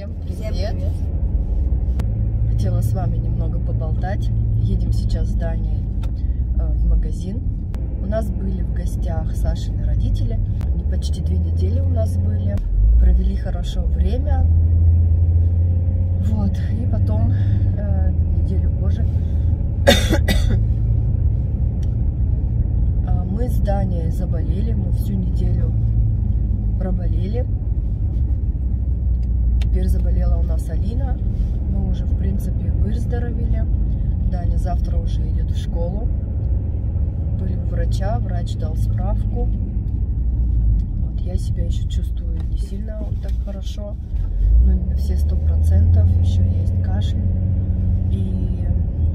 Всем привет! Хотела с вами немного поболтать. Едем сейчас с Даней в магазин. У нас были в гостях Сашины родители. Они почти 2 недели у нас были. Провели хорошо время. Вот. И потом, неделю позже, мы с Даней заболели. Мы всю неделю проболели. Теперь заболела у нас Алина. Мы уже, в принципе, выздоровели. Даня завтра уже идет в школу. Были у врача, врач дал справку. Вот, я себя еще чувствую не сильно вот так хорошо, но не на все 100%. Еще есть кашель и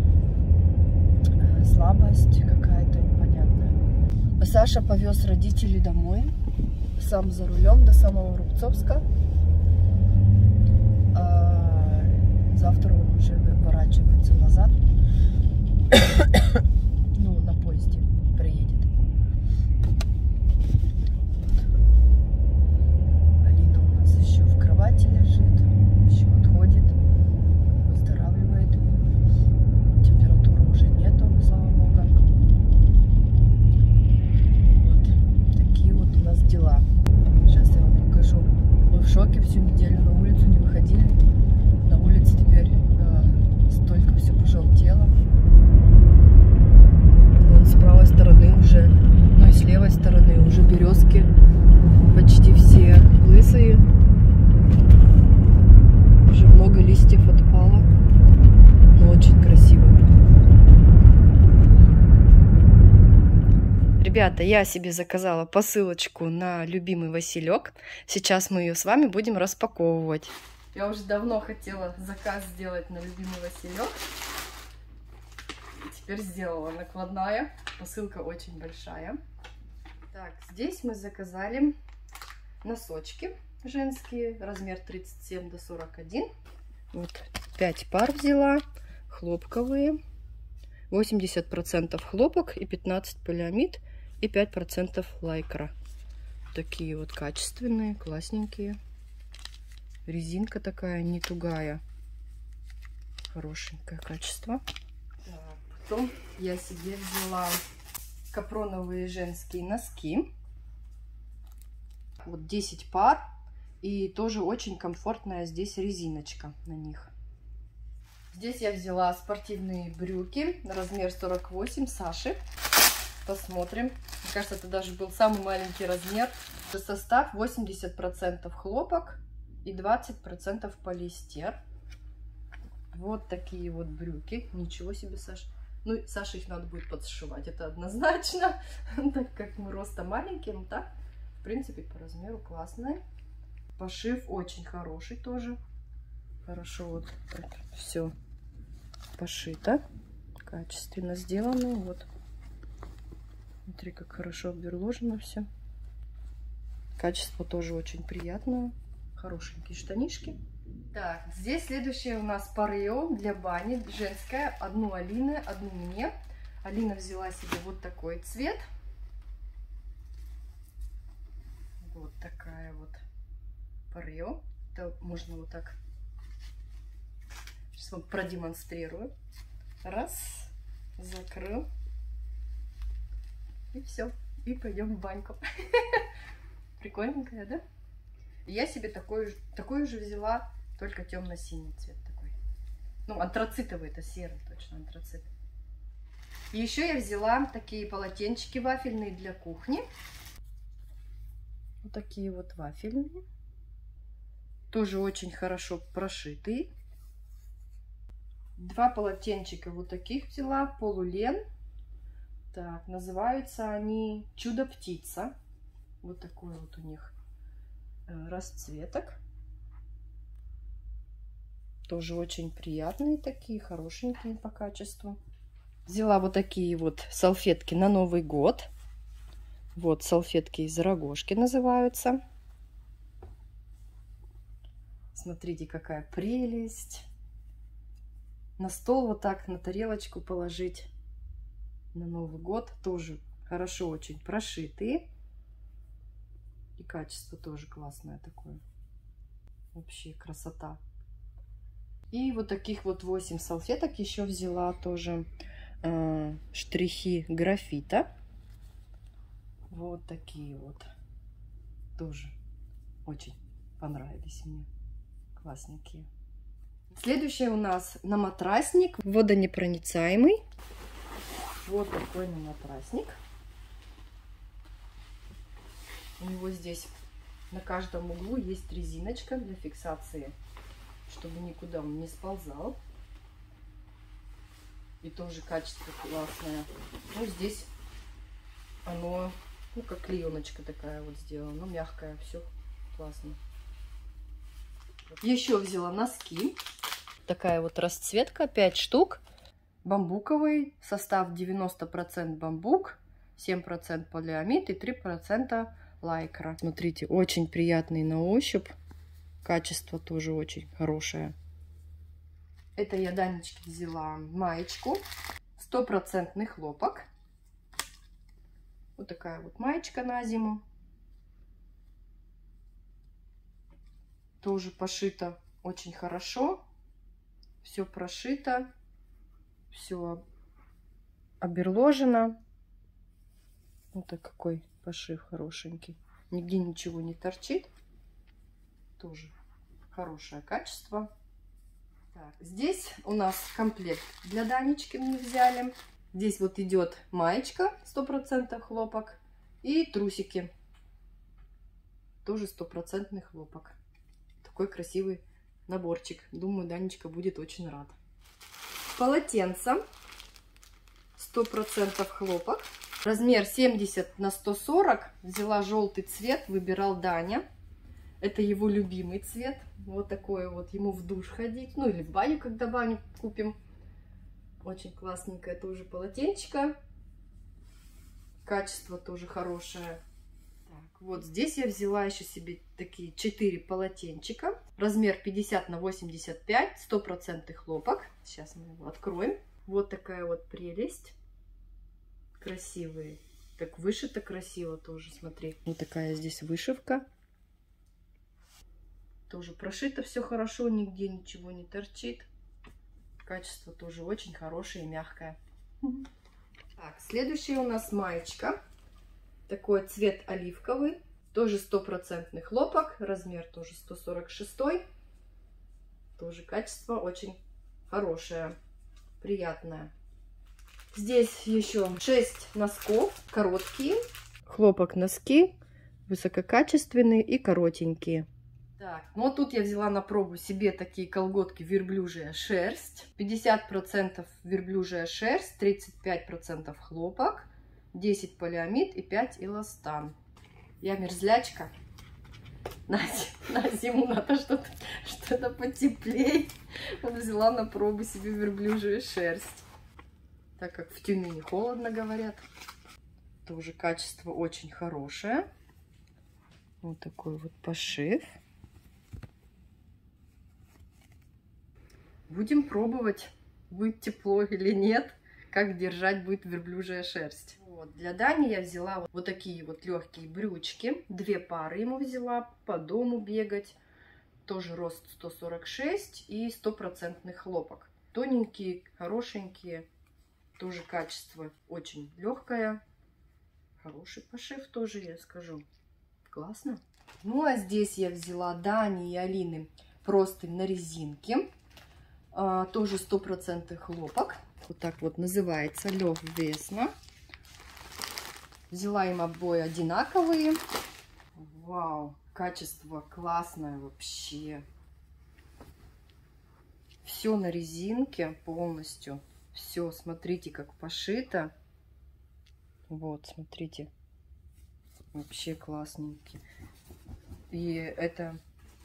слабость какая-то непонятная. Саша повез родителей домой, сам за рулем до самого Рубцовска. Завтра он уже выворачивается назад. Ну, на поезде приедет. Алина у нас еще в кровати лежит, еще отходит, выздоравливает. Температуры уже нету, слава богу. Вот такие вот у нас дела. Сейчас я вам покажу. Мы в шоке, всю неделю на улицу не выходили. На улице теперь столько все пожелтело. Вон с правой стороны уже, ну и с левой стороны уже березки почти все лысые. Уже много листьев отпало, но очень красиво. Ребята, я себе заказала посылочку на любимый Василек. Сейчас мы ее с вами будем распаковывать. Я уже давно хотела заказ сделать на любимый Василек. Теперь сделала. Накладная. Посылка очень большая. Так, здесь мы заказали носочки женские. Размер 37 до 41. Вот 5 пар взяла. Хлопковые. 80% хлопок и 15% полиамид. И 5% лайкра. Такие вот качественные, классненькие. Резинка такая не тугая. Хорошенькое качество. Так, потом я себе взяла капроновые женские носки. Вот 10 пар. И тоже очень комфортная здесь резиночка на них. Здесь я взяла спортивные брюки. Размер 48 Саши. Посмотрим. Мне кажется, это даже был самый маленький размер. Состав 80% хлопок и 20% полиэстер. Вот такие вот брюки. Ничего себе, Саш. Ну, Саше их надо будет подшивать, это однозначно. Так как мы роста маленькие, но так, в принципе, по размеру классные. Пошив очень хороший тоже. Хорошо вот все пошито. Качественно сделано. Вот. Смотри, как хорошо оберложено все. Качество тоже очень приятное. Хорошенькие штанишки. Так, здесь следующее у нас парео для бани. Женская. Одну Алины, одну мне. Алина взяла себе вот такой цвет. Вот такая вот парео. Это можно вот так. Сейчас вам продемонстрирую. Раз. Закрыл. И все. И пойдем в баньку. Прикольненькая, да? Я себе такой же взяла, только темно-синий цвет такой. Ну, антрацитовый, это серый, точно антрацит. И еще я взяла такие полотенчики вафельные для кухни. Вот такие вот вафельные. Тоже очень хорошо прошитые. 2 полотенчика вот таких взяла, полулен. Так, называются они Чудо-птица. Вот такой вот у них расцветок. Тоже очень приятные такие, хорошенькие по качеству. Взяла вот такие вот салфетки на Новый год. Вот салфетки из рогожки называются. Смотрите, какая прелесть. На стол вот так, на тарелочку положить на Новый год. Тоже хорошо очень прошитые. И качество тоже классное такое. Вообще красота. И вот таких вот 8 салфеток еще взяла тоже. Штрихи графита. Вот такие вот. Тоже очень понравились мне. Классненькие. Следующее у нас наматрасник. Водонепроницаемый. Вот такой наматрасник. У него здесь на каждом углу есть резиночка для фиксации, чтобы никуда он не сползал. И тоже качество классное. Ну, здесь оно, ну, как клееночка такая вот сделана. Ну, мягкая, все классно. Еще взяла носки. Такая вот расцветка, 5 штук. Бамбуковый, состав 90% бамбук, 7% полиамид и 3% лайкра. Смотрите, очень приятный на ощупь. Качество тоже очень хорошее. Это я Данечке взяла маечку. 100% хлопок. Вот такая вот маечка на зиму. Тоже пошито очень хорошо. Все прошито. Все оберложено. Вот какой пошив хорошенький. Нигде ничего не торчит. Тоже хорошее качество. Так, здесь у нас комплект для Данечки мы взяли. Здесь вот идет маечка 100% хлопок и трусики. Тоже 100% хлопок. Такой красивый наборчик. Думаю, Данечка будет очень рад. Полотенце 100% хлопок. Размер 70 на 140. Взяла желтый цвет, выбирал Даня. Это его любимый цвет. Вот такой вот. Ему в душ ходить. Ну или в баню, когда баню купим. Очень классненькое тоже полотенчика. Качество тоже хорошее. Так, вот здесь я взяла еще себе такие 4 полотенчика. Размер 50 на 85. 100% хлопок. Сейчас мы его откроем. Вот такая вот прелесть. Красивые. Так вышито красиво тоже, смотри. Вот такая здесь вышивка. Тоже прошито все хорошо, нигде ничего не торчит. Качество тоже очень хорошее и мягкое. Так, следующая у нас маечка. Такой цвет оливковый. Тоже 100% хлопок. Размер тоже 146. Тоже качество очень хорошее. Приятное. Здесь еще 6 носков. Короткие. Хлопок носки. Высококачественные и коротенькие. Так, ну вот тут я взяла на пробу себе такие колготки верблюжья шерсть. 50% верблюжья шерсть, 35% хлопок, 10 полиамид и 5 эластан. Я мерзлячка. На зиму надо что-то потеплее. Вот взяла на пробу себе верблюжью шерсть. Так как в Тюмени холодно, говорят. Тоже качество очень хорошее. Вот такой вот пошив. Будем пробовать, будет тепло или нет, как держать будет верблюжья шерсть. Вот. Для Дани я взяла вот такие вот легкие брючки. 2 пары ему взяла, по дому бегать. Тоже рост 146 и 100% хлопок. Тоненькие, хорошенькие. Тоже качество очень легкое. Хороший пошив тоже, я скажу. Классно. Ну а здесь я взяла Дани и Алины простынь на резинке. Тоже 100% хлопок. Вот так вот называется Лев Весна. Взяла им обои одинаковые. Вау, качество классное вообще. Все на резинке полностью. Все, смотрите, как пошито. Вот, смотрите. Вообще классненький. И это...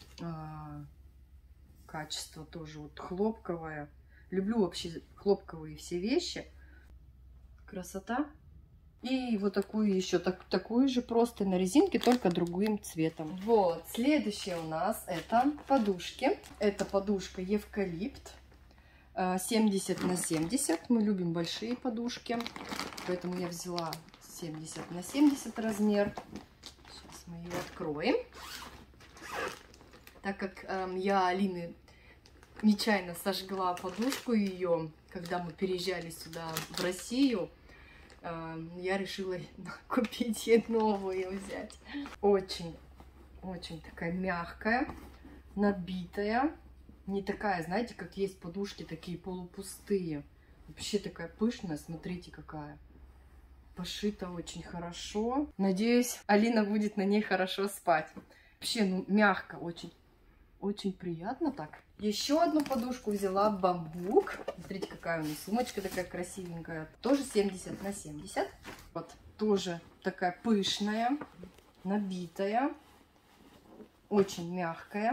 качество тоже вот хлопковое. Люблю вообще хлопковые все вещи. Красота. И вот такую еще, такую же просто на резинке, только другим цветом. Вот, следующее у нас это подушки. Это подушка Евкалипт. 70 на 70. Мы любим большие подушки. Поэтому я взяла 70 на 70 размер. Сейчас мы ее откроем. так как я Алины нечаянно сожгла подушку ее, когда мы переезжали сюда, в Россию, я решила купить ей новую взять. Очень такая мягкая, набитая. Не такая, знаете, как есть подушки такие полупустые. Вообще такая пышная, смотрите какая. Пошита очень хорошо. Надеюсь, Алина будет на ней хорошо спать. Вообще, ну, мягко, очень приятно так. Еще одну подушку взяла, бамбук. Смотрите, какая у меня сумочка такая красивенькая. Тоже 70 на 70. Вот, тоже такая пышная, набитая. Очень мягкая.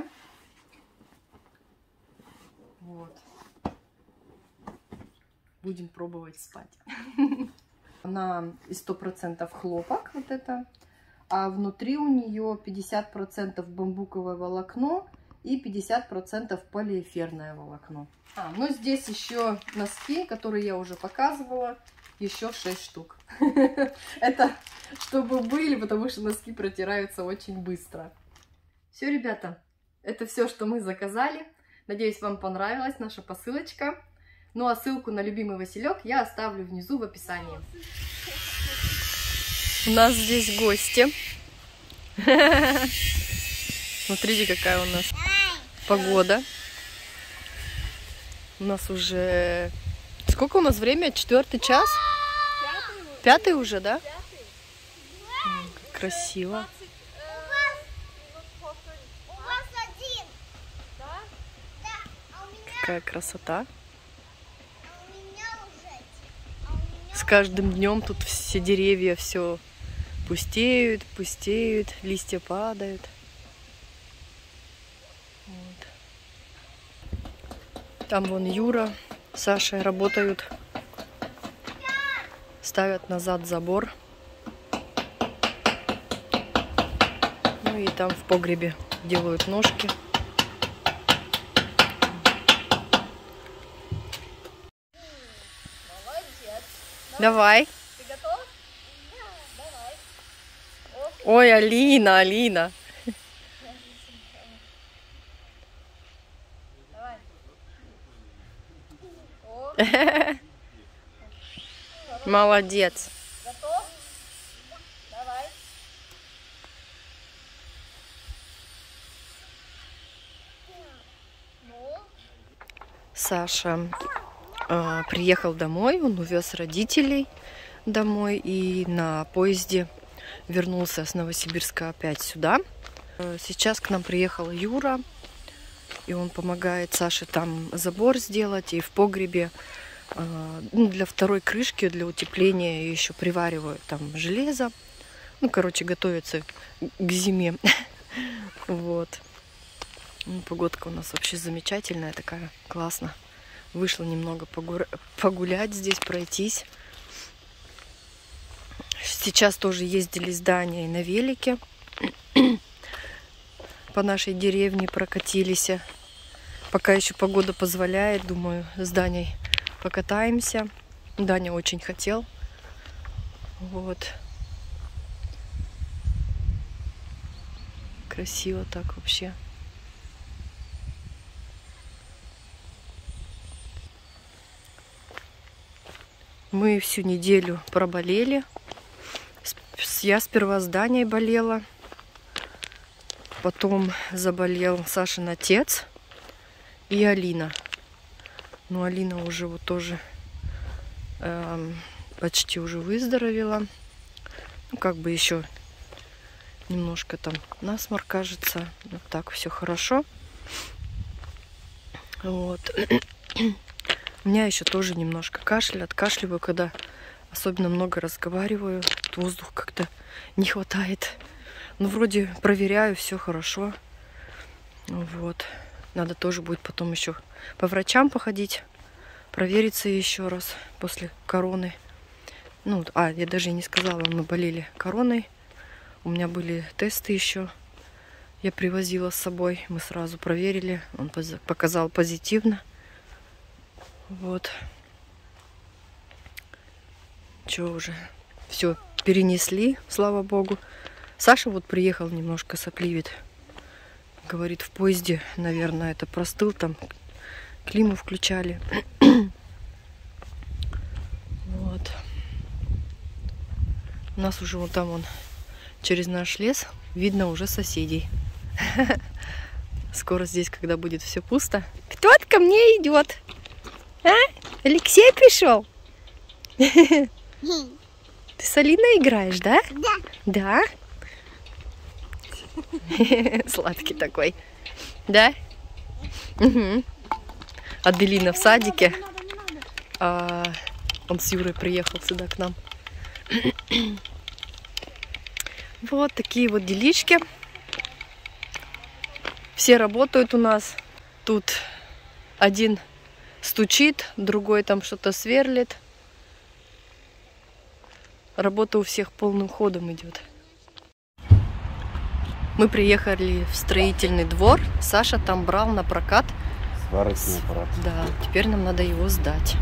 Вот. Будем пробовать спать. Она из 100% хлопок, вот это. А внутри у нее 50% бамбуковое волокно и 50% полиэфирное волокно. Ну здесь еще носки, которые я уже показывала. Еще 6 штук. Это чтобы были, потому что носки протираются очень быстро. Все, ребята, это все, что мы заказали. Надеюсь, вам понравилась наша посылочка. Ну а ссылку на любимый Василек я оставлю внизу в описании. У нас здесь гости. Смотрите, какая у нас погода. У нас уже... Сколько у нас время? 4-й час? 5-й уже, да? Как красиво. Какая красота. С каждым днем тут все деревья все пустеют, листья падают. Вот. Там вон Юра, Саша работают, ставят назад забор. Ну и там в погребе делают ножки. Давай. Ты готов? Да, давай. Ой, Алина, Алина. Давай. Молодец. Готов? Давай. Ну? Саша приехал домой, он увез родителей домой и на поезде вернулся с Новосибирска опять сюда. Сейчас к нам приехал Юра, и он помогает Саше там забор сделать, и в погребе для второй крышки, для утепления еще приваривают там железо. Ну, короче, готовится к зиме. Вот. Погодка у нас вообще замечательная такая, классно. Вышла немного погулять здесь, пройтись. Сейчас тоже ездили с Даней на велике. По нашей деревне прокатились. Пока еще погода позволяет, думаю, с Даней покатаемся. Даня очень хотел. Вот. Красиво так вообще. Мы всю неделю проболели. Я сперва с Даней болела. Потом заболел Сашин отец и Алина. Но Алина уже вот тоже почти уже выздоровела. Ну, как бы еще немножко там насморк, кажется. Вот так все хорошо. Вот. У меня еще тоже немножко кашель. Откашливаю, когда особенно много разговариваю. Воздух как-то не хватает. Ну, вроде проверяю, все хорошо. Вот. Надо тоже будет потом еще по врачам походить. Провериться еще раз после короны. Ну, я даже и не сказала, мы болели короной. У меня были тесты еще. Я привозила с собой. Мы сразу проверили. Он показал позитивно. Вот. Что уже? Все перенесли, слава богу. Саша вот приехал, немножко сопливит. Говорит, в поезде, наверное, это простыл, там климу включали. Вот. У нас уже вот там через наш лес видно уже соседей. Скоро здесь, когда будет все пусто. Кто-то ко мне идет. А? Алексей пришел? Ты с Алиной играешь, да? Да. Да? Сладкий такой. Да? Угу. Аделина в садике. Он с Юрой приехал сюда к нам. Вот такие вот делишки. Все работают у нас. Тут один стучит, другой там что-то сверлит. Работа у всех полным ходом идет. Мы приехали в строительный двор. Саша там брал на прокат сварочный аппарат. Да, теперь нам надо его сдать.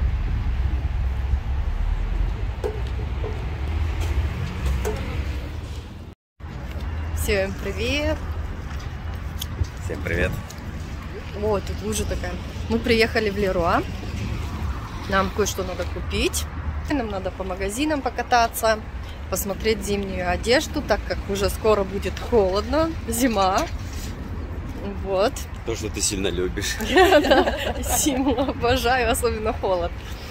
Всем привет! Всем привет! Вот, тут лужа такая. Мы приехали в Леруа. Нам кое-что надо купить. Нам надо по магазинам покататься, посмотреть зимнюю одежду, так как уже скоро будет холодно, зима. Вот. То, что ты сильно любишь. Зиму обожаю, особенно холод.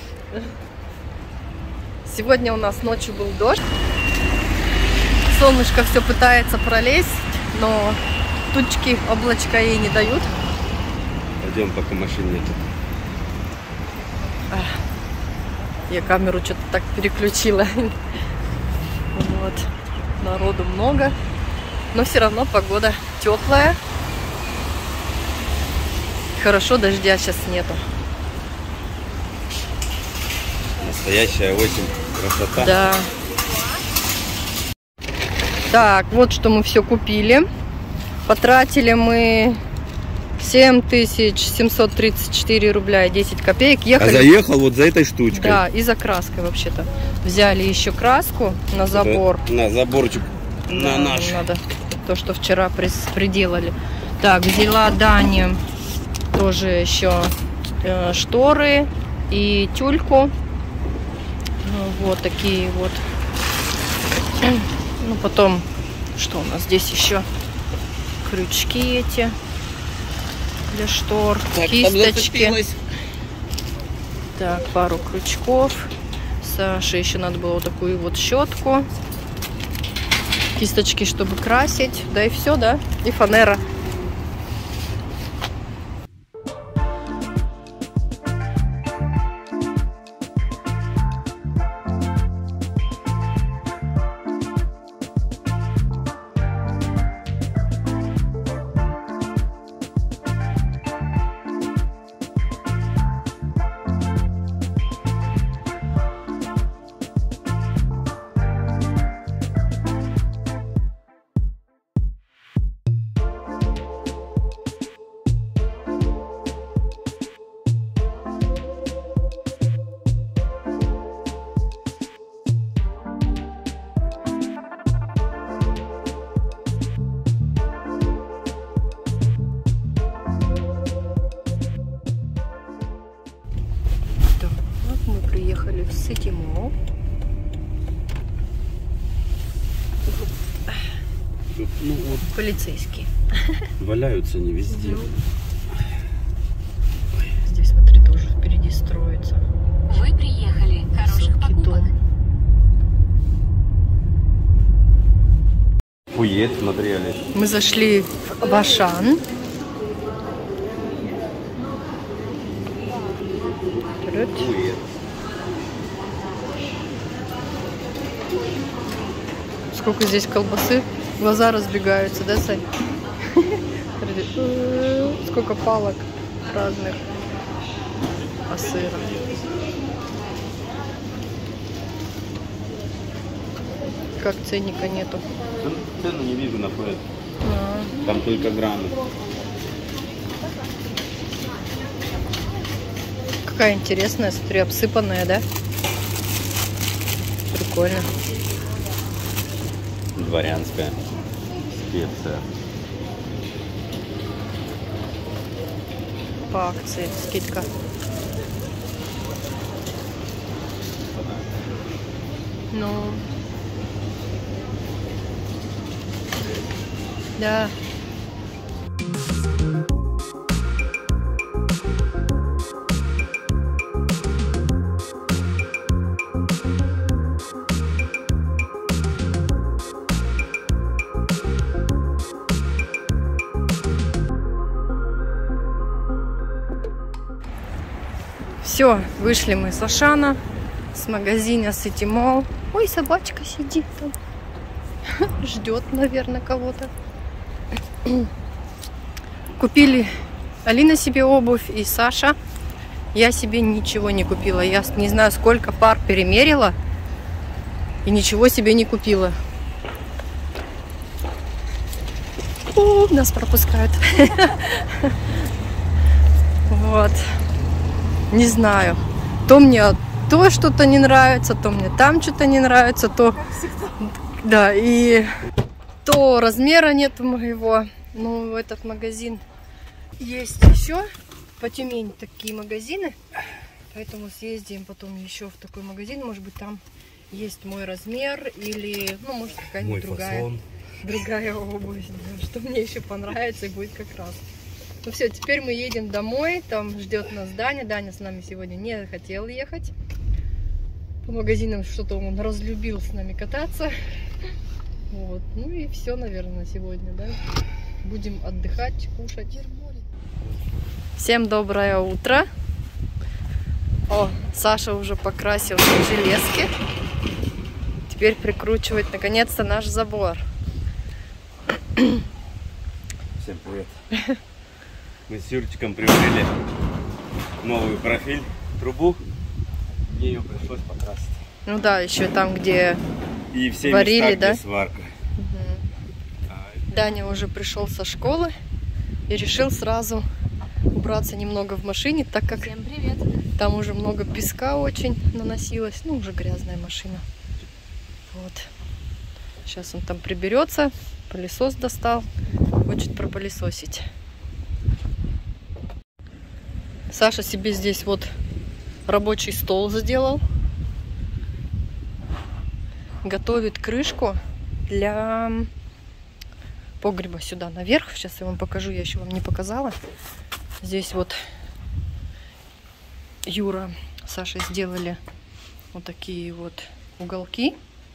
Сегодня у нас ночью был дождь. Солнышко все пытается пролезть, но тучки, облачка ей не дают. Пойдем, пока машин нету. Я камеру что-то так переключила. Вот. Народу много. Но все равно погода теплая. Хорошо, дождя сейчас нету. Настоящая осень. Красота. Да. Так, вот что мы все купили. Потратили мы 7734 рубля и 10 копеек. Ехали... А заехал вот за этой штучкой. Да, и за краской вообще-то. Взяли еще краску на забор. На заборчик. Да, на наш. Надо то, что вчера приделали. Так, взяла Дане тоже еще шторы и тюльку. Ну, вот такие вот. Ну, потом, что у нас здесь еще? Крючки эти для штор, так, кисточки. Так, пару крючков. Саше еще надо было вот такую вот щетку. Кисточки, чтобы красить. Да и все, да? И фанера. Приехали в Сити Молл. Ну, вот, полицейские. валяются не везде. Здесь, смотри, тоже впереди строится. Вы приехали. Хороших Высокий покупок. дом. Фует, смотри, Олег. Мы зашли в Ашан. Фует. Сколько здесь колбасы. Глаза разбегаются, да, Сань? Сколько палок разных. А сыра. Как ценника нету. Цену не вижу на фует. Там только граммы. Какая интересная, смотри, обсыпанная, да? Прикольно. Дворянская специя. по акции скидка. Ну, да. Все, вышли мы с Ашана, с магазина City Mall. Ой, собачка сидит там. Ждет, наверное, кого-то. Купили Алина себе обувь и Саша. Я себе ничего не купила. Я не знаю, сколько пар перемерила. И ничего себе не купила. О, нас пропускают. Вот. Не знаю. То мне то что-то не нравится, то мне там что-то не нравится, то... Да, и то размера нет моего. Ну, этот магазин есть еще. По Тюмени такие магазины. Поэтому съездим потом еще в такой магазин. Может быть, там есть мой размер или, ну, может, какая-нибудь другая обувь. Да, что мне еще понравится и будет как раз. Ну все, теперь мы едем домой. Там ждет нас Даня. Даня с нами сегодня не хотел ехать. По магазинам что-то он разлюбил с нами кататься. Вот. Ну и все, наверное, сегодня, да? Будем отдыхать, кушать. Всем доброе утро. О, Саша уже покрасил железки. Теперь прикручивает наконец-то наш забор. Всем привет. Мы с Юрчиком приобрели новую профиль трубу. Мне ее пришлось покрасить. Ну да, еще там, где и все варили, места, да? где сварка. Угу. Даня уже пришел со школы и решил сразу убраться немного в машине, так как там уже много песка очень наносилось. Ну, уже грязная машина. Вот. Сейчас он там приберется. Пылесос достал. Хочет пропылесосить. Саша себе здесь вот рабочий стол сделал. Готовит крышку для погреба сюда наверх. Сейчас я вам покажу, я еще вам не показала. Здесь вот Юра, Саша сделали вот такие вот уголки.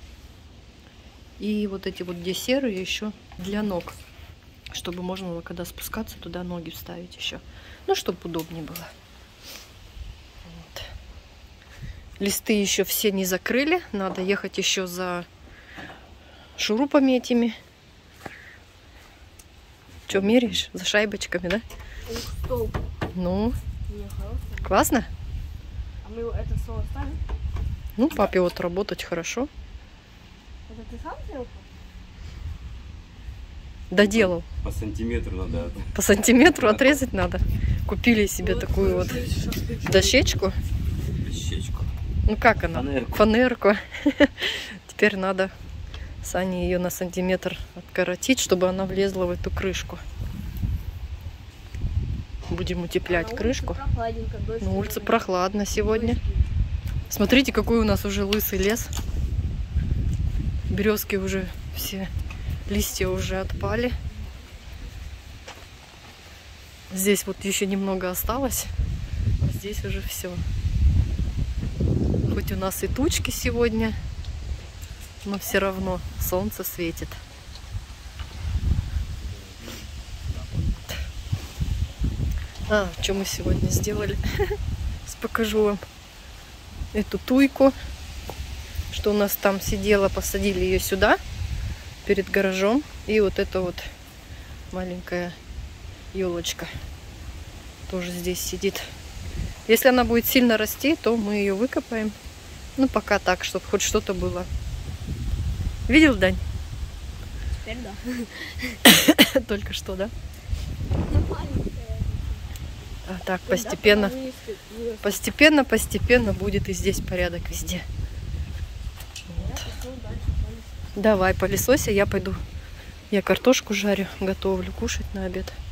И вот эти вот где серые еще для ног. Чтобы можно было, когда спускаться, туда ноги вставить еще. Ну, чтобы удобнее было. Вот. Листы еще все не закрыли. Надо ехать еще за шурупами этими. Что, меряешь? За шайбочками, да? Ну, классно? А мы это слово ставим? Ну, папе вот работать хорошо. Это ты сам сделал? Доделал. По сантиметру надо. По сантиметру отрезать надо. Купили себе такую вот дощечку. Дощечку. Ну как она? Фанерку. Теперь надо Сане ее на сантиметр откоротить, чтобы она влезла в эту крышку. Будем утеплять крышку. На улице прохладно сегодня. Смотрите, какой у нас уже лысый лес. Березки уже все, листья уже отпали. Здесь вот еще немного осталось. А здесь уже все. Хоть у нас и тучки сегодня, но все равно солнце светит. Что мы сегодня сделали? Покажу вам эту туйку, что у нас там сидела. Посадили ее сюда, перед гаражом. И вот эта вот маленькая елочка тоже здесь сидит. Если она будет сильно расти, то мы ее выкопаем. Ну, пока так, чтобы хоть что-то было. Видел, Дань? Теперь да. Только что, да? А так, постепенно будет и здесь порядок везде. Вот. Давай, пылесося, я пойду. Я картошку жарю, готовлю кушать на обед.